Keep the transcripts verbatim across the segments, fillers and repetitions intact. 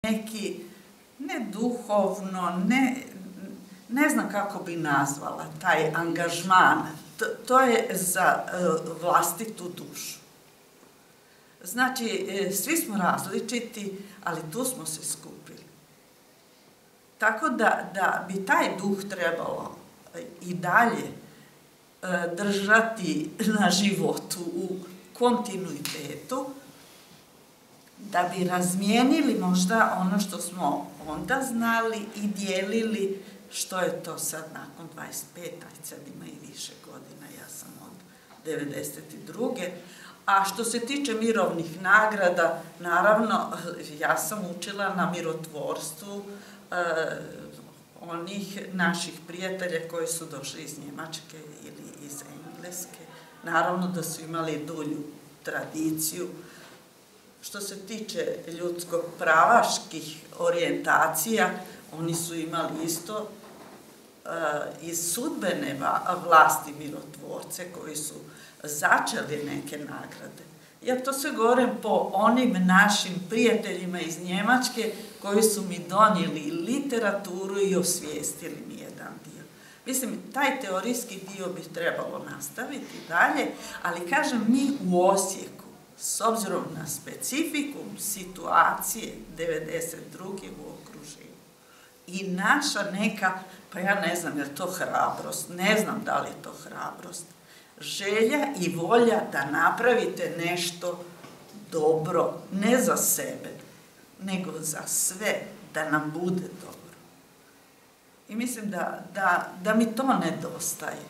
neki, ne duhovno, ne, ne znam kako bi nazvala taj angažman, to, to je za uh, vlastitu dušu. Znači, svi smo različiti, ali tu smo se skupili. Tako da, da bi taj duh trebalo i dalje uh, držati na životu u kontinuitetu, da bi razmijenili možda ono što smo onda znali i dijelili što je to sad nakon dvadeset pet, a sad ima i više godina, ja sam od devedeset druge. A što se tiče mirovnih nagrada, naravno, ja sam učila na mirotvorstvu eh, onih naših prijatelja koji su došli iz Njemačke ili iz Engleske. Naravno da su imali dulju tradiciju. Što se tiče ljudskog pravaških orijentacija, oni su imali isto uh, iz sudbene vlasti mirotvorce koji su začeli neke nagrade. Ja to sve govorim po onim našim prijateljima iz Njemačke koji su mi donijeli literaturu i osvijestili mi jedan dio. Mislim, taj teorijski dio bi trebalo nastaviti dalje, ali kažem, mi u Osijeku, s obzirom na specifikum situacije devedeset druge u okruženju i naša neka, pa ja ne znam je li to hrabrost, ne znam da li je to hrabrost, želja i volja da napravite nešto dobro, ne za sebe, nego za sve, da nam bude dobro. I mislim da, da, da mi to nedostaje.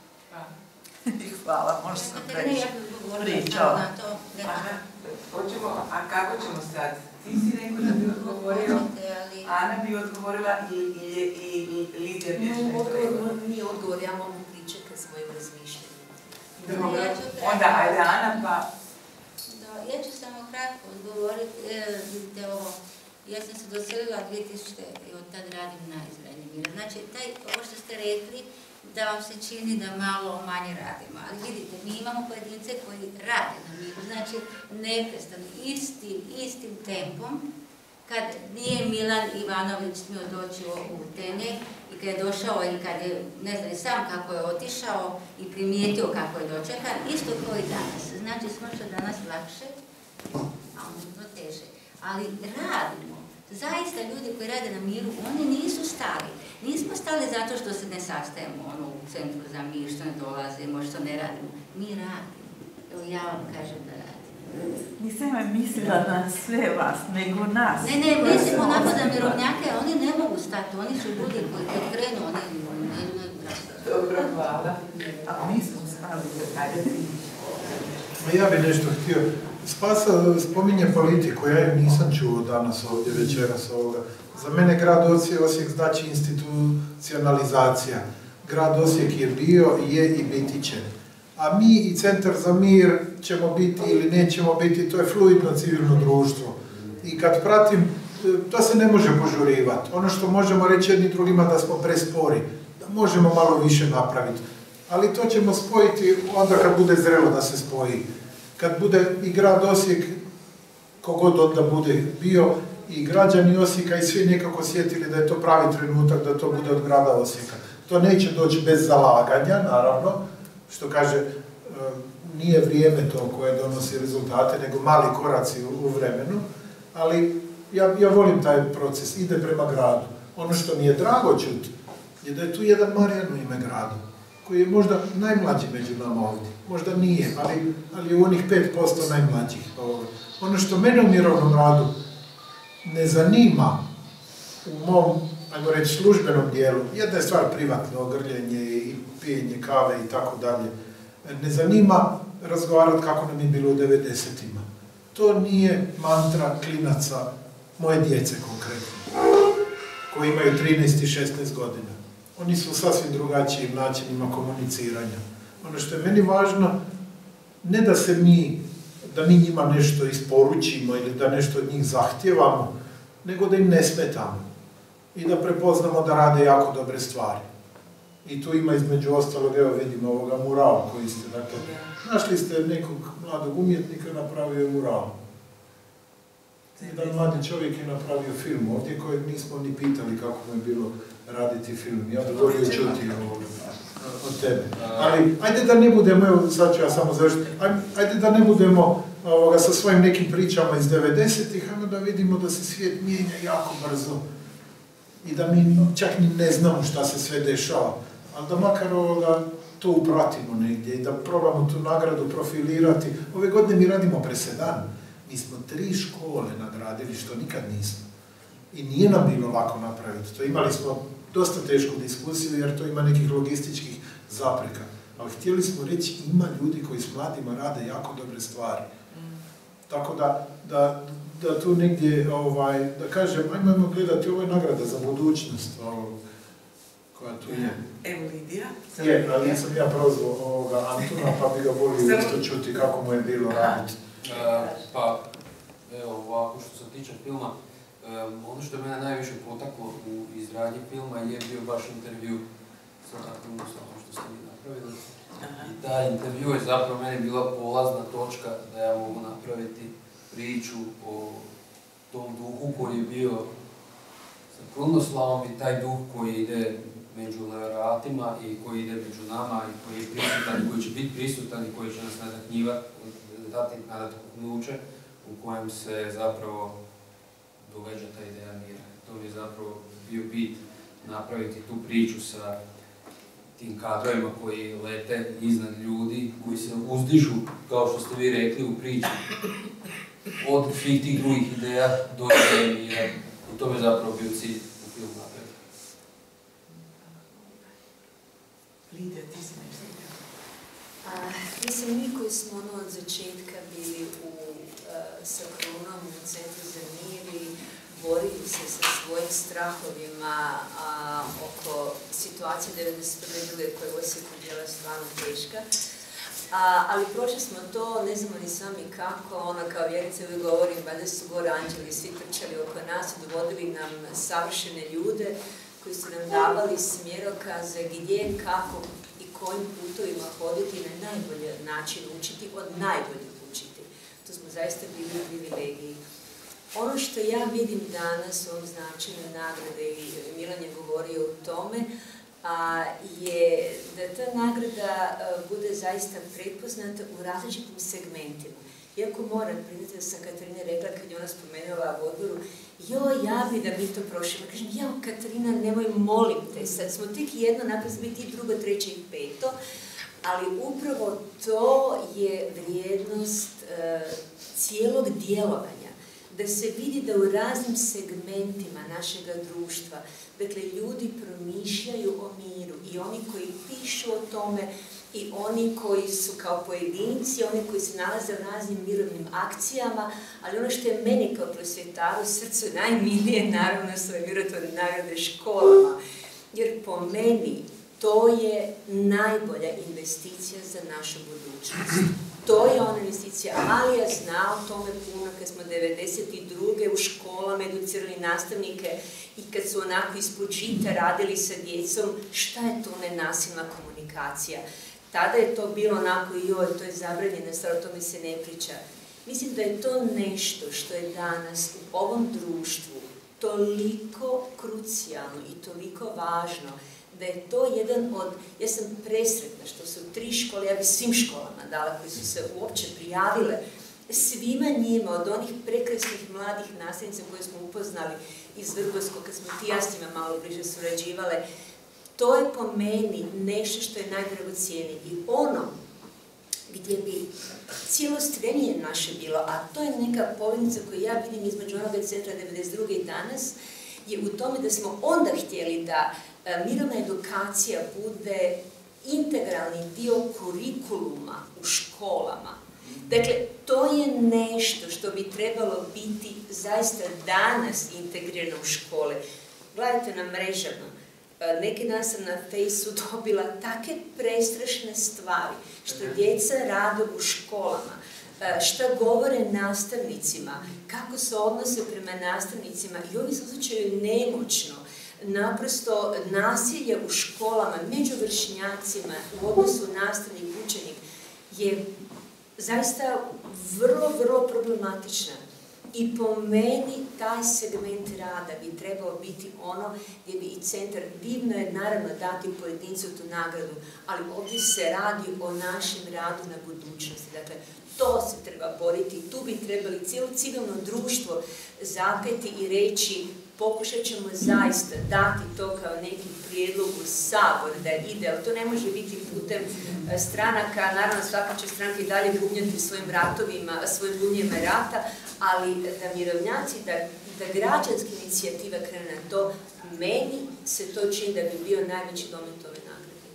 Hvala, možda sam previše pričala. Hoćemo, a kako ćemo sad? Ti si neko da bi odgovorio, Ana bi odgovorila i lider nešto nešto. Nije odgovor, ja mogu pričekati svojim razmišljanjem. Onda, ajde Ana, pa... Ja ću samo kratko odgovoriti, vidite ovo, ja sam se doselila dvije tisućite i od tad radim na izgradnji mira. Znači, taj, ovo što ste rekli, da vam se čini da malo manje radimo. Ali vidite, mi imamo pojedince koji rade na miru, znači neprestano, istim, istim tempom. Kad nije Milan Ivanović smio doći u Tenek i kad je došao i kad je, ne znam, sam kako je otišao i primijetio kako je dočekan, isto kao i danas. Znači, smršao danas lakše, a ono teže. Ali radimo. Zaista ljudi koji rade na miru, oni nisu stali. Nismo stali zato što se ne sastajemo ono, u centru za mir, što ne dolazimo, što ne radimo. Mi radimo. Evo ja vam kažem da radimo. Nisam je mislila na sve vas, nego nas. Ne, ne, mislimo onako da mirovnjake, oni ne mogu stati, oni su ljudi koji kad krenu, oni ne imaju grasa. Dobro, hvala. A mi smo stali. Ajde ti. Ja bih nešto htio. Spasa spominje politiku, ja ju nisam čuo danas ovdje, večeras ovoga. Za mene grad Osijek, Osijek znači institucionalizacija. Grad Osijek je bio, je i biti će. A mi i Centar za mir ćemo biti ili nećemo biti, to je fluidno civilno društvo. I kad pratim, to se ne može požurivati. Ono što možemo reći jedni drugima da smo prespori, da možemo malo više napraviti. Ali to ćemo spojiti onda kad bude zrelo da se spoji. Kad bude i grad Osijek, kogod onda bude bio, i građani Osijeka i svi nekako sjetili da je to pravi trenutak da to bude od grada Osijeka. To neće doći bez zalaganja, naravno, što kaže, nije vrijeme to koje donosi rezultate, nego mali koraci u vremenu, ali ja, ja volim taj proces, ide prema gradu. Ono što mi je drago čuti je da je tu jedan Marijan u ime gradu, koji je možda najmlađi među nama ovdje. Možda nije, ali, ali u onih pet posto najmlađih. Ono što mene u mirovnom radu ne zanima u mom, ajmo reći, službenom dijelu, jedna je stvar privatno, grljenje i pijenje kave i tako dalje, ne zanima razgovarati kako nam je bilo u devedesetima. To nije mantra klinaca, moje djece konkretno, koji imaju trinaest i šesnaest godina. Oni su sasvim drugačijim načinima komuniciranja. Ono što je meni važno, ne da se mi, da mi njima nešto isporučimo ili da nešto od njih zahtijevamo, nego da im ne smetamo i da prepoznamo da rade jako dobre stvari. I tu ima između ostalog, evo vidimo ovoga murala koji ste, dakle, našli ste nekog mladog umjetnika, napravio mural. jedan mladi čovjek je napravio film ovdje kojeg nismo ni pitali kako mu je bilo raditi film. Ja bih volio čuti ovoga od tebe. Ali, ajde da ne budemo, evo sad ću ja samo završiti, ajde da ne budemo ovoga, sa svojim nekim pričama iz devedesetih, ajmo da vidimo da se svijet mijenja jako brzo i da mi čak ni ne znamo šta se sve dešava, ali da makar ovoga, to upratimo negdje i da probamo tu nagradu profilirati. Ove godine mi radimo presedan. Mi smo tri škole nagradili, što nikad nismo. I nije nam bilo lako napraviti to. Imali smo dosta tešku diskusiju jer to ima nekih logističkih zapreka. Ali htjeli smo reći, ima ljudi koji s mladima rade jako dobre stvari. Tako da, da, da tu negdje, ovaj, da kažem, ajmo, ajmo gledati, ovo je nagrada za budućnost ovo, koja tu je. Evo Lidija. Je, ali nisam ja prozvao ovoga Antuna, pa bi ga volio isto čuti kako mu je bilo raditi. Pa, evo ovako što se tiče filma, ono što je mene najviše potaklo u izradnji filma je bio baš intervju sa Antunom, što ste mi napravili. I taj intervju je zapravo meni bila polazna točka da ja mogu napraviti priču o tom duhu koji je bio sa Krunoslavom i taj duh koji ide među leveratima i koji ide među nama i koji je prisutan i koji će biti prisutan i koji će nas nadahnjivati, dati nadahnuće u kojem se zapravo događa ta ideja mira. To mi je zapravo bio bit napraviti tu priču sa tim kadrovima koji lete iznad ljudi, koji se uzdižu, kao što ste vi rekli u priči, od svih tih drugih ideja do ideje mira. I to mi je zapravo bio cilj u filmu napraviti. Lidija, ti si nešto htjela? Mislim, mi koji smo ono od začetka bili u, uh, sa Krunom u Centru za mir i borili se sa svojim strahovima a, oko situacije devedeset prve koja je u Osijeku bila stvarno teška. A, ali prošli smo to, ne znamo ni sami kako, ono kao vjerice uvijek govorim, valjda su gore anđeli svi trčali oko nas i dovodili nam savršene ljude koji su nam davali smjerokaze gdje, kako i kojim putovima hoditi i na najbolji način učiti, od najboljih učiti. To smo zaista bili u privilegiji. Ono što ja vidim danas u ovom značenju nagrade, i Milan je govorio o tome, a, je da ta nagrada a, bude zaista prepoznata u različitim segmentima. Iako moram priznati da sam Katarina rekla kad je ona spomenula u odboru, joj, ja bi da mi to prošli. Kažem, jao, Katarina, nemoj, molim te, sad smo tek jedno, napred biti i drugo, treće i peto, ali upravo to je vrijednost a, cijelog djelovanja. Da se vidi da u raznim segmentima našega društva, dakle, ljudi promišljaju o miru i oni koji pišu o tome i oni koji su kao pojedinci, oni koji se nalaze u raznim mirovnim akcijama, ali ono što je meni kao prosvjetaru srcu najmilije, naravno, su ove mirotvorne nagrade školama, jer po meni to je najbolja investicija za našu budućnost. To je ona investicija. Alija zna o tome puno kad smo devedeset druge u školama educirali nastavnike i kad su onako ispod žita radili sa djecom, šta je to nenasilna komunikacija. Tada je to bilo onako, joj, to je zabranjeno, stvar, o tome se ne priča. Mislim da je to nešto što je danas u ovom društvu toliko krucijalno i toliko važno, da je to jedan od, ja sam presretna što su tri škole, ja bi svim školama dala koji su se uopće prijavile, svima njima, od onih prekrasnih mladih nastavnica koje smo upoznali iz Vrbovskog, kad smo ti ja s njima malo bliže surađivale, to je po meni nešto što je najdragocijenije. I ono gdje bi cijelo strenje naše bilo, a to je neka poveznica koju ja vidim između onoga centra devedeset druge i danas, je u tome da smo onda htjeli da mirovna edukacija bude integralni dio kurikuluma u školama. Dakle, to je nešto što bi trebalo biti zaista danas integrirano u škole. Gledajte na mrežama, neki dan sam na Fejsu dobila takve prestrašne stvari što djeca rade u školama, šta govore nastavnicima, kako se odnose prema nastavnicima i ovi se osjećaju nemoćno. Naprosto nasilje u školama, među vršnjacima, u odnosu nastavnik i učenik je zaista vrlo, vrlo problematična. I po meni taj segment rada bi trebao biti ono gdje bi i centar, divno je naravno dati pojedincu tu nagradu, ali ovdje se radi o našem radu na budućnosti. Dakle, to se treba boriti, tu bi trebali cijelo civilno društvo zapeti i reći pokušat ćemo zaista dati to kao neki prijedlog u Sabor da ide, ali to ne može biti putem stranaka, naravno svaka će stranka i dalje bubnjati svojim ratovima, svojim bubnjima rata, ali da mirovnjaci, da, da građanska inicijativa krene na to, meni se to čini da bi bio najveći domet ove nagrade.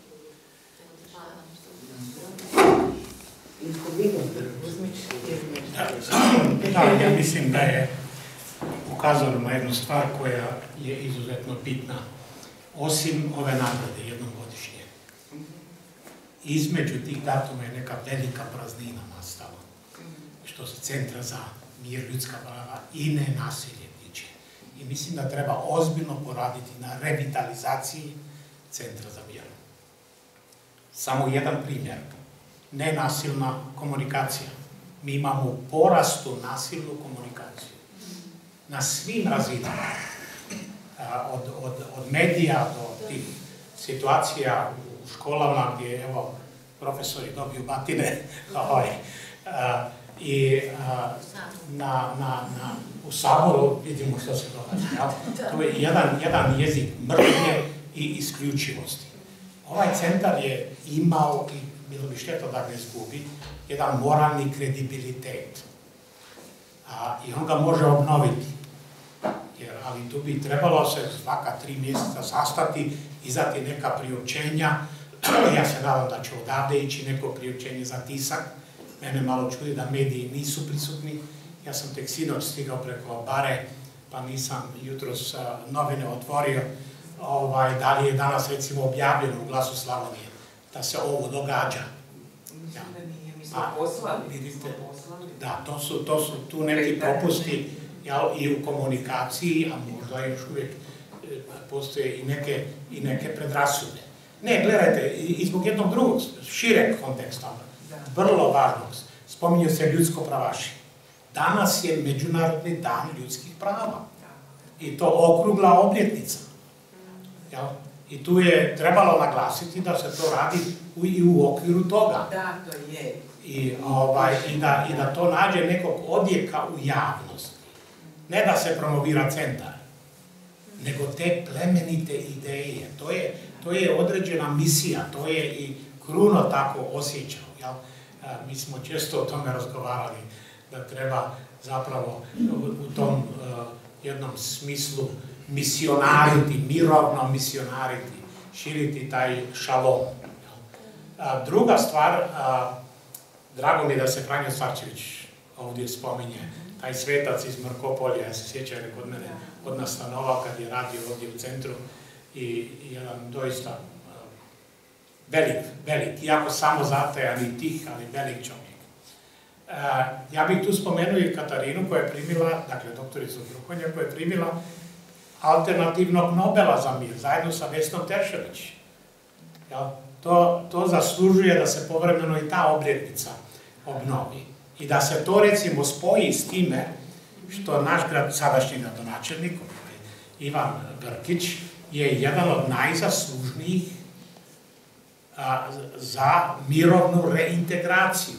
Da, ja mislim da je ukazano na jednu stvar koja je izuzetno bitna. Osim ove nagrade jednom godišnje, između tih datuma je neka velika praznina nastala, što se Centra za mir, ljudska prava i nenasilje tiče. I mislim da treba ozbiljno poraditi na revitalizaciji Centra za mir. Samo jedan primjer. Nenasilna komunikacija. Mi imamo u porastu nasilnu komunikaciju. Na svim razinama. Od, od, od medija do tih situacija u školama gdje, evo, profesori dobiju batine. ovaj, a, I a, na, na, na, u Saboru vidimo što se događa. Ja? To je jedan, jedan jezik mržnje i isključivosti. Ovaj centar je imao, i bilo bi šteta da ga izgubi, jedan moralni kredibilitet. A, I on ga može obnoviti. Jer, ali tu bi trebalo se svaka tri mjeseca sastati, izdati neka priopćenja. Ja se nadam da će odavde ići neko priopćenje za tisak. Mene malo čudi da mediji nisu prisutni. Ja sam tek sinoć stigao preko bare, pa nisam jutros novine otvorio. Ovaj, da li je danas recimo objavljeno u Glasu Slavonije da se ovo događa. Mislim da nije, mi smo poslali. Vidite, da, to su, to su tu neki propusti i u komunikaciji, a možda još uvijek postoje i neke, i neke predrasude. Ne, gledajte, i zbog jednog drugog, šireg konteksta, vrlo važnog, spominje se ljudsko pravaši. Danas je Međunarodni dan ljudskih prava. I to okrugla obljetnica. I tu je trebalo naglasiti da se to radi i u okviru toga. Da, to je. I, ovaj, i, da, i da to nađe nekog odjeka u javnosti. Ne da se promovira centar, nego te plemenite ideje. To je, to je određena misija, to je i Kruno tako osjećao. Jel? Mi smo često o tome razgovarali, da treba zapravo u, u tom uh, jednom smislu misionariti, mirovno misionariti, širiti taj šalom. A, druga stvar, a, drago mi da se Franjo Starčević ovdje spominje, taj svetac iz Mrkopolja, ja se sjećam jer je kod mene od nas stanovao kad je radio ovdje u centru i, i jedan doista a, velik, velik, iako samo zatajan i tih, ali velik čovjek. A, ja bih tu spomenuo i Katarinu koja je primila, dakle doktoricu Brukonja koja je primila alternativnog Nobela za mir, zajedno sa Vesnom Teršelić. Ja, to, to zaslužuje da se povremeno i ta obljetnica obnovi. I da se to recimo spoji s time što naš grad, sadašnji gradonačelnik, Ivan Brkić, je jedan od najzaslužnijih a, za mirovnu reintegraciju.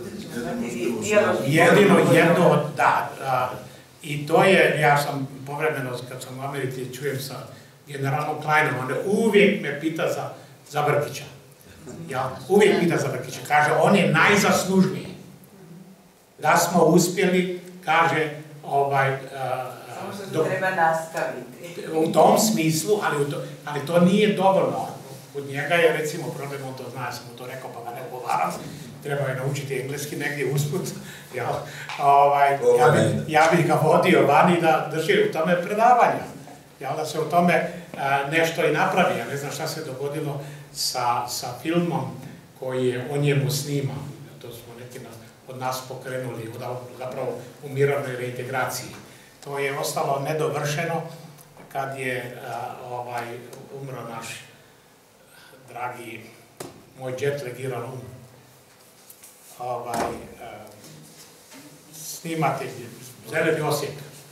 Jedino jedno od, da, a, i to je, ja sam povremeno, kad sam u Americi, čujem sa generalom Kleinom, on uvijek me pita za, za Brkića. Ja, uvijek pita za Brkića. Kaže, on je najzaslužniji. Da smo uspjeli, kaže, ovaj... Uh, Samo što to treba nastaviti. U tom smislu, ali, u to, ali to nije dovoljno. Kod njega je, recimo, problem, on to zna, ja sam mu to rekao, pa ga ne ugovaram. Treba je naučiti engleski negdje usput. Ja, ovaj, ja, bi, ja bih ga vodio vani da drži u tome predavanja. Ja, da se u tome a, nešto i napravi. Ja ne znam šta se dogodilo sa, sa filmom koji je o njemu snima. To smo neki na, od nas pokrenuli, zapravo u mirovnoj reintegraciji. To je ostalo nedovršeno kad je a, ovaj, umro naš dragi moj jetlag Iran Um. Ovaj, uh, snimatelj, Zeleni Osijek.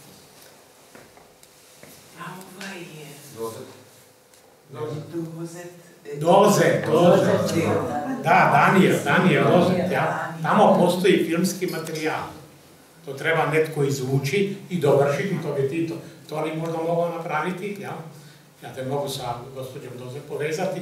A ovaj je... Dozet. Dozet. Dozet, Dozet. Da, Danijel, Danijel Dozet, ja. Tamo postoji filmski materijal. To treba netko izvući i dovršiti, to bi ti to, to li možda mogao napraviti, ja? Ja te mogu sa gospođom Dozet povezati.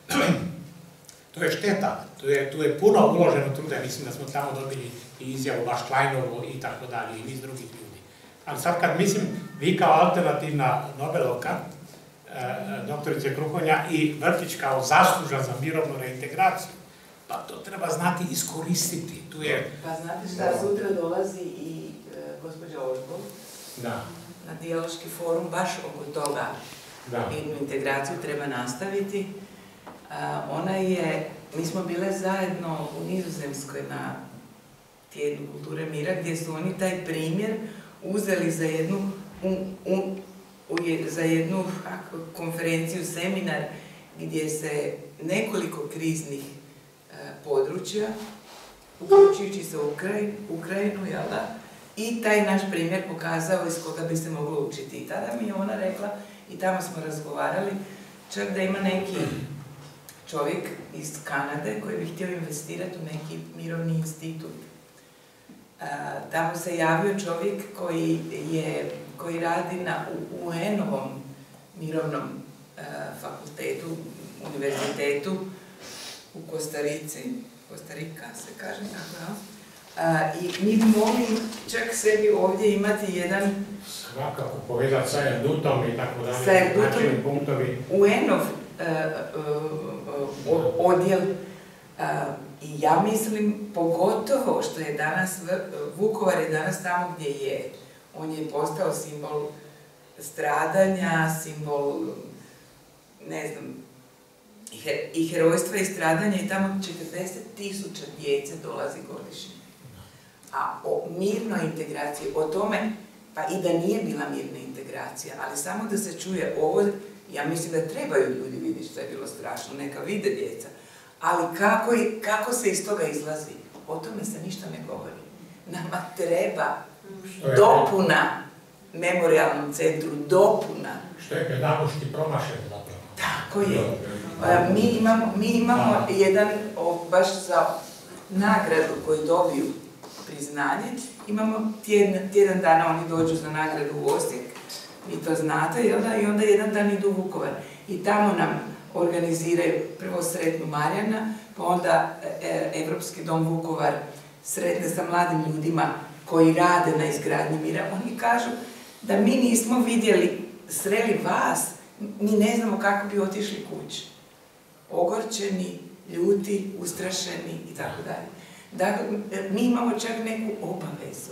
To je šteta, tu je, tu je puno uloženo truda, mislim da smo tamo dobili i izjavu baš Kleinovu i tako dalje, i niz drugih ljudi. Ali sad kad mislim, vi kao alternativna Nobelovka, doktorice Krukonja, i Vrtić kao zaslužan za mirovnu reintegraciju, pa to treba znati iskoristiti. Tu je... Pa znate šta, sutra dolazi i e, gospođa Ožbol na dijaloški forum baš oko toga. Mirnu integraciju treba nastaviti. A, ona je, mi smo bile zajedno u Nizozemskoj na tjednu kulture mira, gdje su oni taj primjer uzeli za jednu, u, u, u, za jednu ako, konferenciju, seminar, gdje se nekoliko kriznih a, područja, uključujući se u Ukrajinu, Ukrajinu, jel da? I taj naš primjer pokazao iz koga bi se moglo učiti. I tada mi je ona rekla, i tamo smo razgovarali, čak da ima neki čovjek iz Kanade koji bi htio investirati u neki mirovni institut. A, tamo se javio čovjek koji, je, koji radi na U N ovom mirovnom a, fakultetu, univerzitetu u Kostarici. Kostarika se kaže, tako je. Uh, I mi bi mogli čak sebi ovdje imati jedan... Svakako, povezati sa Erdutom i tako dalje, sa Erdutom, načini punktovi. U N-ov uh, uh, uh, odjel uh, i ja mislim pogotovo što je danas, Vukovar je danas tamo gdje je. On je postao simbol stradanja, simbol, ne znam, i herojstva i stradanja i tamo četrdeset tisuća djece dolazi godišnje. A o mirnoj integraciji, o tome, pa i da nije bila mirna integracija, ali samo da se čuje ovo, ja mislim da trebaju ljudi vidjeti što je bilo strašno, neka vide djeca, ali kako, kako se iz toga izlazi, o tome se ništa ne govori. Nama treba dopuna memorijalnom centru, dopuna. Što je pedagoški promašen zapravo. Tako je. Mi imamo, mi imamo jedan, o, baš za nagradu koju dobiju priznanje, imamo tjedan, tjedan dana oni dođu za nagradu u Osijek, vi to znate, jel da? I onda jedan dan idu u Vukovar. I tamo nam organiziraju prvo Sretnu Marjana, pa onda e, Evropski dom Vukovar sretne sa mladim ljudima koji rade na izgradnji mira. Oni kažu da mi nismo vidjeli, sreli vas, mi ne znamo kako bi otišli kući. Ogorčeni, ljuti, ustrašeni i tako dalje. Dakle, mi imamo čak neku obavezu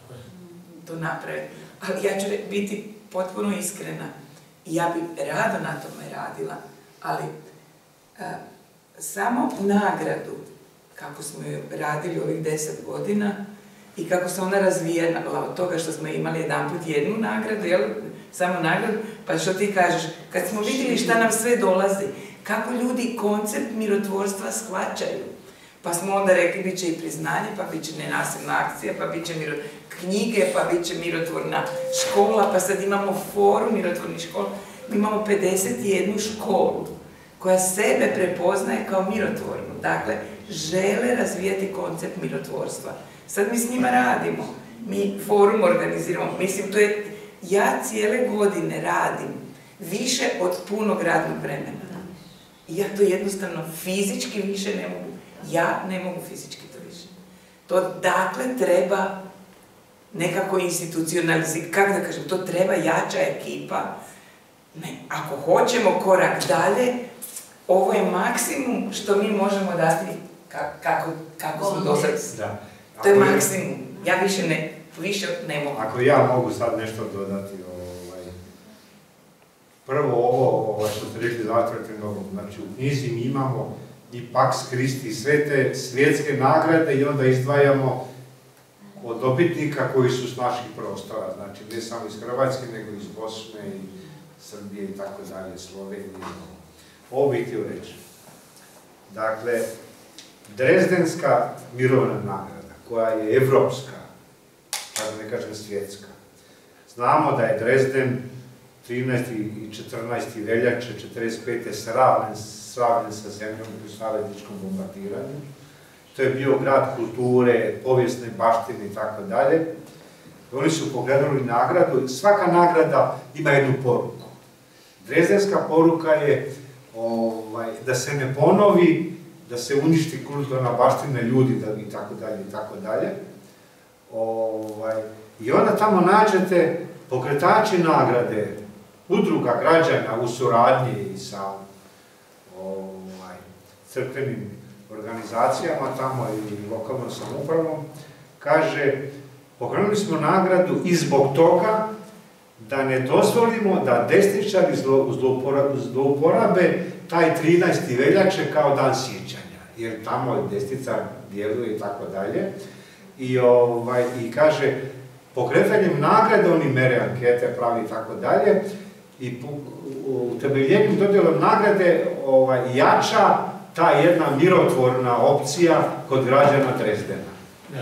to napraviti. Ali ja ću biti potpuno iskrena. Ja bi rado na tome radila, ali a, samo nagradu, kako smo ju radili ovih deset godina i kako se ona razvijala od toga što smo imali jedan put jednu nagradu, jel? Samo nagradu, pa što ti kažeš, kad smo vidjeli šta nam sve dolazi, kako ljudi koncept mirotvorstva shvaćaju, pa smo onda rekli bit će i priznanje, pa bit će nenasilna akcija, pa bit će miro... knjige, pa bit će mirotvorna škola, pa sad imamo forum mirotvornih škola. Mi imamo pedeset jednu školu koja sebe prepoznaje kao mirotvornu. Dakle, žele razvijati koncept mirotvorstva. Sad mi s njima radimo. Mi forum organiziramo. Mislim, to je... Ja cijele godine radim više od punog radnog vremena. I ja to jednostavno fizički više ne mogu. Ja ne mogu fizički to više. To dakle treba nekako institucionalizirati, kako da kažem, to treba jača ekipa. Ne, ako hoćemo korak dalje, ovo je maksimum što mi možemo dati kako, kako smo do sad. To je maksimum. Ja više ne, više ne mogu. Ako ja mogu sad nešto dodati, ovaj, prvo ovo, ovo što ste rekli za atraktivnog, znači u knjizi mi imamo i Pax Christi i sve te svjetske nagrade i onda izdvajamo od dobitnika koji su s naših prostora, znači ne samo iz Hrvatske, nego iz Bosne i Srbije i tako dalje, Slovenije. Ovo bih htio reći. Dakle, Drezdenska mirovna nagrada, koja je evropska, da ne kažem svjetska. Znamo da je Dresden trinaesti i četrnaesti veljače četrdeset pete sravljen, sravljen sa zemljom u savezničkom bombardiranju. To je bio grad kulture, povijesne baštine i tako dalje. Oni su pogledali nagradu. Svaka nagrada ima jednu poruku. Drezdenska poruka je ovaj, da se ne ponovi, da se uništi kulturna baština ljudi da, i tako dalje i tako dalje. Ovaj, I onda tamo nađete pokretači nagrade, udruga građana u suradnji sa ovaj, crkvenim organizacijama tamo i lokalnom samoupravom, kaže, pokrenuli smo nagradu i zbog toga da ne dozvolimo da desničari zlouporabe taj trinaesti veljače kao dan sjećanja, jer tamo desnica djeluje i tako dalje. I, ovaj, i kaže, pokretanjem nagrade, oni mere ankete, pravi i tako dalje, i utemeljenjem dodjelom nagrade ovaj, jača ta jedna mirotvorna opcija kod građana Dresdena.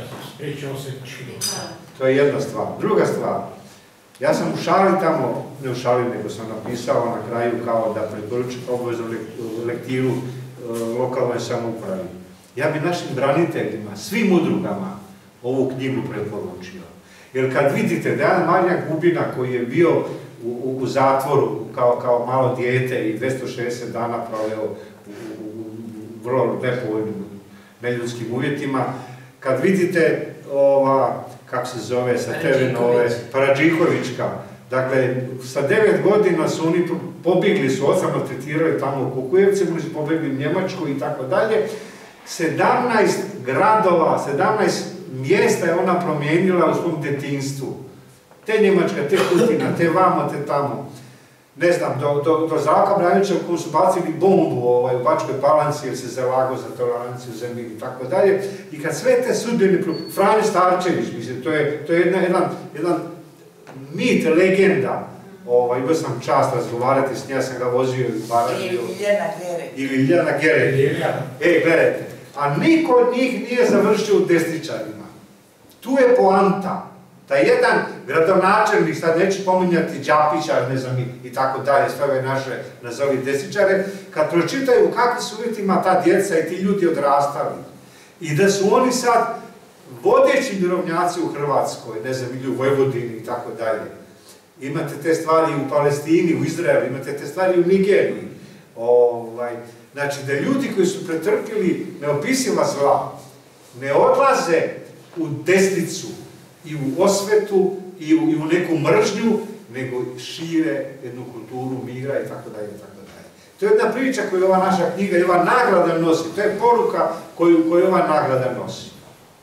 To je jedna stvar. Druga stvar, ja sam u šali tamo, ne u šali, nego sam napisao na kraju kao da preporučim obveznu lektiru lokalnoj samoupravi. Ja bi našim braniteljima, svim udrugama, ovu knjigu preporučio. Jer kad vidite da jedan Marijan Gubina koji je bio u, u, u zatvoru kao, kao malo dijete i dvjesto šezdeset dana proveo u, u, u vrlo nepovoljnim neljudskim uvjetima, kad vidite ova, kako se zove, sa te ve Nove, Paradžikovićka, dakle, sa devet godina su oni pobjegli, su osamno tretirali tamo u Kukujevcima, oni su pobjegli u Njemačku i tako dalje. sedamnaest gradova, sedamnaest mjesta je ona promijenila u svom detinjstvu. Te Njemačka, te Kutina, te vamo, te tamo. Ne znam, do, do, do Zdravka Branića u kojem su bacili bombu ovaj, u Bačkoj Palanci jer se zalagao za toleranciju zemlji i tako dalje. I kad sve te sudbine, Franjo Starčević, mislim, to je, to je jedna, jedan, jedan mit, legenda. Ovaj, imao sam čast razgovarati s njim, ja sam ga vozio i Baražio. Ili Ljiljana Gerej. Ili Ljiljana Gerej. E, gledajte, a niko od njih nije završio u desničarima. Tu je poanta. Da jedan gradonačelnik, sad neću pominjati Đapića, ne znam, i, i tako dalje, sve ove naše, nazovi desničare, kad pročitaju u kakvim su uvjetima ta djeca i ti ljudi odrastali. I da su oni sad vodeći mirovnjaci u Hrvatskoj, ne znam, ili u Vojvodini i tako dalje. Imate te stvari u Palestini, u Izraelu, imate te stvari u Nigeriji. Ovaj, znači, da ljudi koji su pretrpili neopisiva zla, ne odlaze u desnicu, i u osvetu, i u, i u neku mržnju, nego šire jednu kulturu mira i tako dalje, i tako dalje. To je jedna priča koju ova naša knjiga i ova nagrada nosi, to je poruka koju, koju ova nagrada nosi.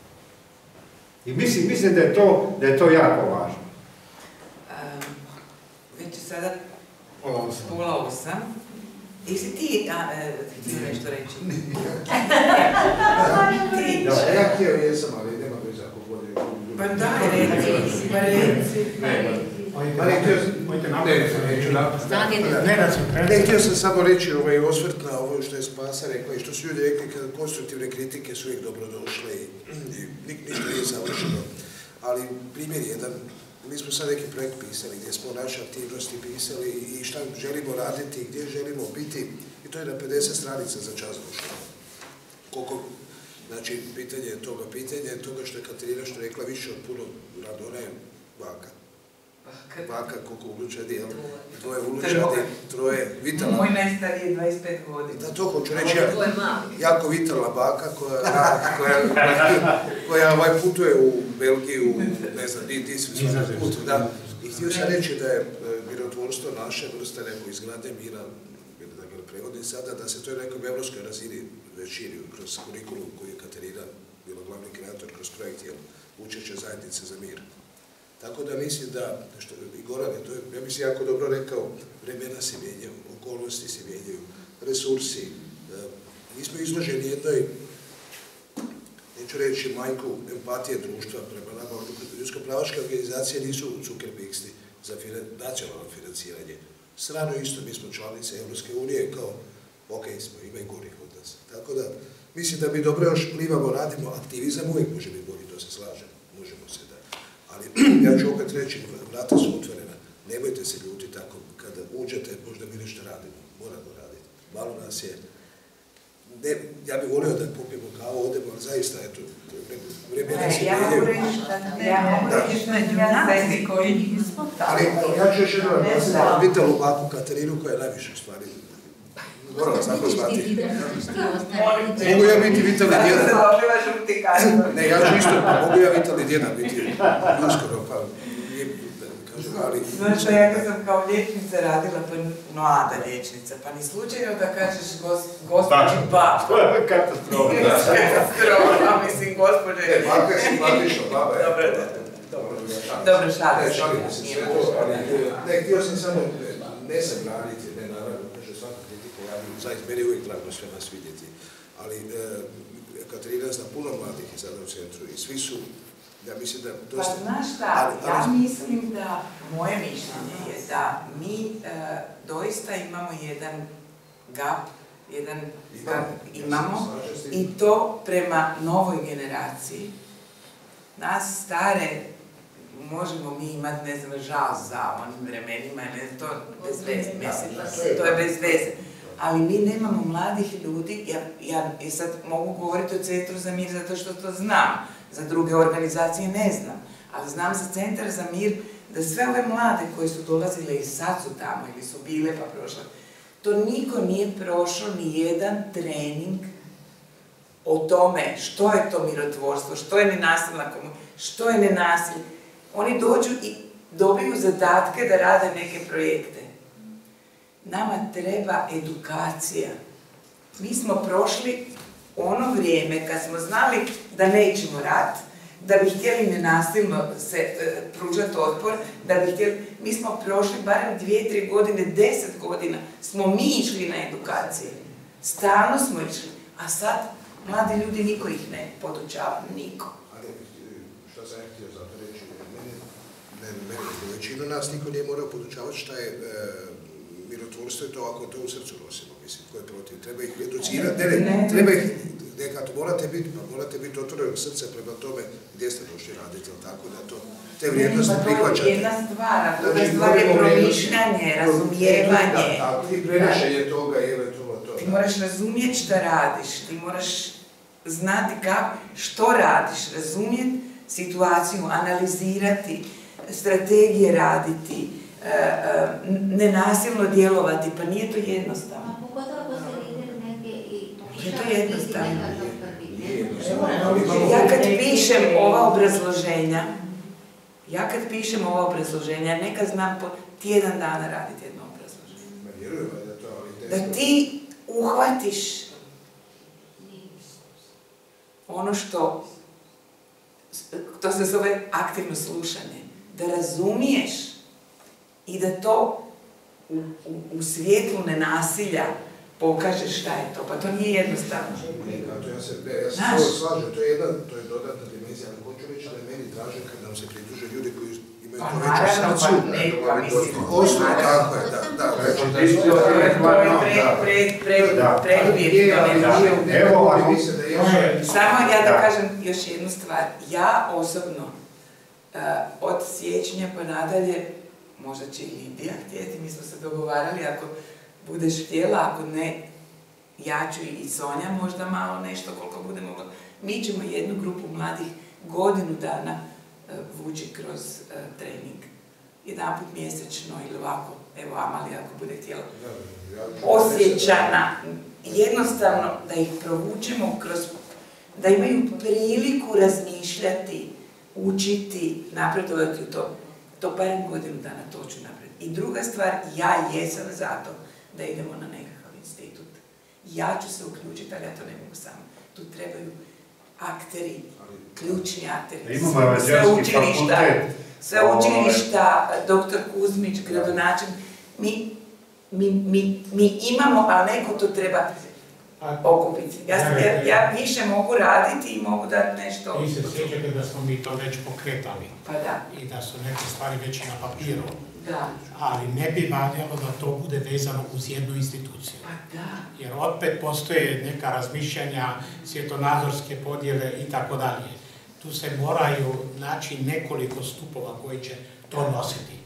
I mislim, mislim da je to, da je to jako važno. Um, već je sada pola osam. Jesi ti, a, e, ti nešto reći? Ti. Da, ja htio jesam, ali nema veze ako bolje. Pa daj, reci, pa reci. Ne, htio sam samo reći ovaj osvrt na ovo što je Spasa rekla i što su ljudi rekli kada konstruktivne kritike su uvijek dobrodošle i ništa nije savršeno. Ali primjer jedan, mi smo sad neki projekt pisali gdje smo naše aktivnosti pisali i šta želimo raditi, gdje želimo biti i to je na pedeset stranica za čas došlo. Koliko, znači, pitanje toga, pitanje toga što je Katarina što rekla više od puno Radona je baka. Baka, koliko unučadi, jel? Dvoje unučadi, troje vitalna. Moj najstariji je dvadeset pet godina. Da, to hoću reći, jako vitalna baka koja, koja, koja ovaj putuje u Belgiju, ne znam, di, di su svaki put, da. I htio sam reći da je mirotvorstvo naše vrste neko izgradnje mira, da ga prevodim sada, da se to je nekoj evropskoj razini već širi kroz kurikulum koji je Katarina bila glavni kreator kroz projekt, jel, učešće zajednice za mir. Tako da mislim da, što i Goran je to, ja mislim jako dobro rekao, vremena se mijenjaju, okolnosti se mijenjaju, resursi. Mi smo izloženi jednoj, neću reći majku empatije društva prema nama, ljudsko-pravaške organizacije nisu cukerbiksti za nacionalno financiranje. Strano isto, mi smo članice Europske unije, kao, ok, smo, ima i gorih od nas. Tako da, mislim da mi dobro još plivamo, radimo, aktivizam uvijek može biti bolji, to se slažem, možemo se da. Ali ja ću opet reći, vrata su otvorena. Nemojte se ljutiti tako, kada uđete, možda mi nešto radimo, moramo raditi. Malo nas je, ne, ja bih volio da popijemo kavu, odemo, ali zaista, eto, vremena se ja mogu reći da ja mogu reći među nas koji nismo tako. Ali ja ću još jedno da Vitalu baku Katarinu koja je najviše stvari. Morala sam to zvati. Mogu ja biti Vitali djeda? Ne, ja ću isto, mogu ja Vitali djeda biti uskoro, pa kažem, ali... Znaš, ja kad sam kao liječnica radila, pa mlada liječnica, pa ni slučajno da kažeš gospođi baba. Katastrofa. Katastrofa, mislim, gospođe... Ne, baka je si platišla, baba je... Dobro, dobro. Dobro, šalim se. Šalim se sve to, ali ne, htio sam samo, ne sam braniti, ne naravno, može svaku kritiku, ja bih zaista, meni je uvijek drago sve nas vidjeti, ali Katarina zna puno mladih je sada u centru i svi su, ja mislim da dosta... Pa znaš šta, ja mislim da, moje mišljenje je da mi doista imamo jedan gap, jedan imamo i to prema novoj generaciji. Nas stare možemo mi imati, ne znam, žal za onim vremenima, ne, to bez veze, mislim, to je bez veze. Ali mi nemamo mladih ljudi, ja, ja sad mogu govoriti o Centru za mir zato što to znam, za druge organizacije ne znam, ali znam za Centar za mir da sve ove mlade koje su dolazile i sad su tamo ili su bile pa prošle, to niko nije prošao ni jedan trening o tome što je to mirotvorstvo, što je nenasilna komunikacija, što je nenasilje. Oni dođu i dobiju zadatke da rade neke projekte. Nama treba edukacija. Mi smo prošli ono vrijeme kad smo znali da nećemo rat, da bi htjeli nenasilno se e, pružati otpor, da bi htjeli... Mi smo prošli barem dvije, tri godine, deset godina smo mi išli na edukacije. Stalno smo išli, a sad mladi ljudi niko ih ne podučava, niko. Ali što sam ja htio zato reći, meni, većinu nas niko nije morao podučavati šta je mirotvorstvo i to ako to u srcu nosimo, mislim, ko je protiv. Treba ih educirati, ne, ne, treba ih, nekad morate biti, pa morate biti otvorenog srca prema tome gdje ste došli raditi, ali tako da to, te vrijednosti prihvaćate. To je jedna stvar, a druga stvar je promišljanje, razumijevanje. Da, da, i prenošenje toga i eventualno to. Ti moraš razumjeti šta radiš, ti moraš znati kako, što radiš, razumjeti situaciju, analizirati, strategije raditi, nenasilno djelovati, pa nije to jednostavno. A pogotovo ako se lider neke i... Nije to jednostavno. Ja kad pišem ova obrazloženja, ja kad pišem ova obrazloženja, neka znam po tjedan dana raditi jedno obrazloženje. Da ti uhvatiš ono što, to se zove aktivno slušanje, da razumiješ i da to u, u, u svijetlu nenasilja pokažeš šta je to, pa to nije jednostavno. To ja se, ja se to slažem, to je jedna, to je dodatna dimenzija, ali hoću reći da je meni draže kad nam se pridruže ljudi koji imaju to veću srcu. Pa neka, mislim. Osnovno, tako je, da, da. To je preduvjet. Evo, ali mislim da je... Samo ja da kažem još jednu stvar. Ja osobno, od siječnja pa nadalje, možda će i Lidija htjeti, mi smo se dogovarali, ako budeš htjela, ako ne, ja ću i Sonja možda malo nešto koliko bude mogla. Mi ćemo jednu grupu mladih godinu dana vući kroz trening. Jedan put mjesečno ili ovako, evo Amalija ako bude htjela. Osjećana, jednostavno da ih provučemo kroz, da imaju priliku razmišljati, učiti, napredovati u to. To barem godinu dana to ću naprediti. I druga stvar, ja jesam za to da idemo na nekakav institut. Ja ću se uključiti, ali ja to ne mogu sama. Tu trebaju akteri, ključni akteri, sve učilišta, sve učilišta, doktor Kuzmić, gradonačelnik. Mi, mi, mi, mi imamo, ali neko to treba okupiti. Ja, ja, ja više mogu raditi i mogu dati nešto... Vi se sjećate da smo mi to već pokretali. Pa da. I da su neke stvari već na papiru. Da. Ali ne bi valjalo da to bude vezano uz jednu instituciju. Pa da. Jer opet postoje neka razmišljanja, svjetonazorske podjele i tako dalje. tu se moraju naći nekoliko stupova koji će to nositi.